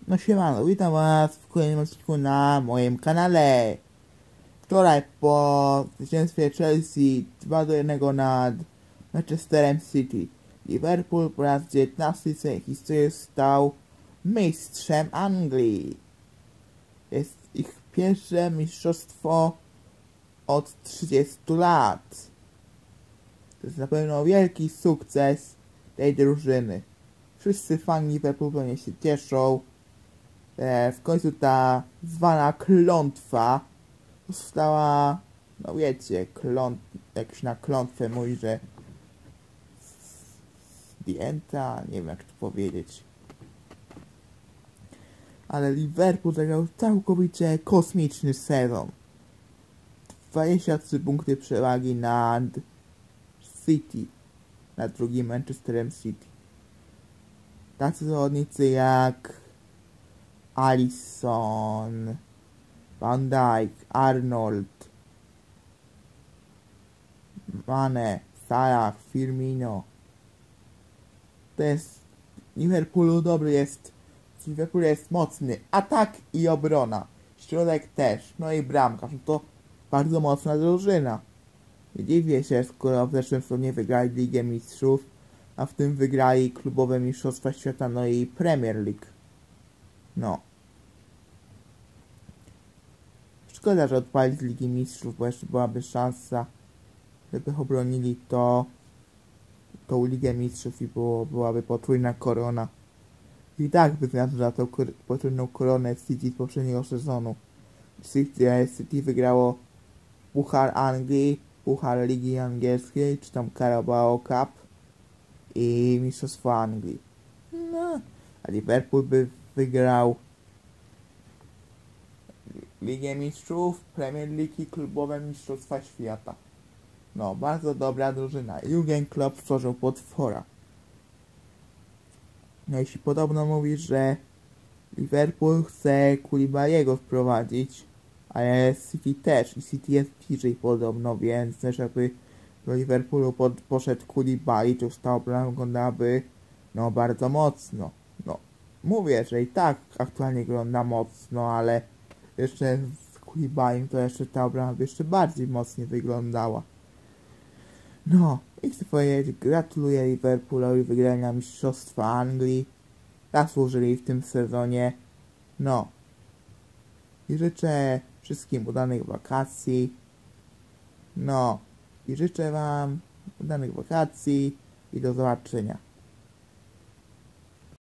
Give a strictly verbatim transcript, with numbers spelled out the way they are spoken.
No siemano, witam was w kolejnym odcinku na moim kanale. Wczoraj po zwycięstwie Chelsea dwa do jednego nad Manchesterem City, Liverpool po raz dziewiętnasty w swojej historii stał mistrzem Anglii. Jest ich pierwsze mistrzostwo od trzydziestu lat. To jest na pewno wielki sukces tej drużyny. Wszyscy fani Liverpoolu pewnie się cieszą. E, w końcu ta zwana klątwa została, no wiecie, kląt, jak się na klątwę mówi, że zdjęta, nie wiem jak to powiedzieć. Ale Liverpool zagrał całkowicie kosmiczny sezon. dwadzieścia trzy punkty przewagi nad City, nad drugim Manchesterem City. Tacy zawodnicy jak Alisson, Van Dijk, Arnold, Mane, Salah, Firmino. To jest Liverpoolu dobry jest. Liverpool jest mocny. Atak i obrona. Środek też. No i bramkarz. No to bardzo mocna drużyna. Nie dziwię się, skoro w zeszłym sezonie wygrali Ligę Mistrzów, a w tym wygrali klubowe mistrzostwa świata, no i Premier League. No. Szkoda, że odpalić z Ligi Mistrzów, bo jeszcze byłaby szansa, żeby obronili to, tą Ligę Mistrzów i było, byłaby potrójna korona. I tak by znaczył za tą potrójną koronę City z poprzedniego sezonu. City, City wygrało Puchar Anglii, Puchar Ligi Angielskiej, czy tam Carabao Cup i Mistrzostwo Anglii. No, a Liverpool by wygrał Ligę Mistrzów, Premier League i klubowe mistrzostwa świata. No, bardzo dobra drużyna. Jurgen Klopp stworzył potwora. No, jeśli podobno mówi, że Liverpool chce Koulibaly'ego wprowadzić, ale City też. I City jest bliżej podobno, więc też jakby do Liverpoolu pod, poszedł Koulibaly, to ta obrona wyglądałaby no bardzo mocno. No, mówię, że i tak aktualnie wygląda mocno, ale jeszcze z Koulibalym to jeszcze ta obrona by jeszcze bardziej mocnie wyglądała. No, i chcę powiedzieć, gratuluję Liverpoolowi wygrania mistrzostwa Anglii. Zasłużyli w tym sezonie. No. I życzę wszystkim udanych wakacji. No. I życzę wam udanych wakacji i do zobaczenia.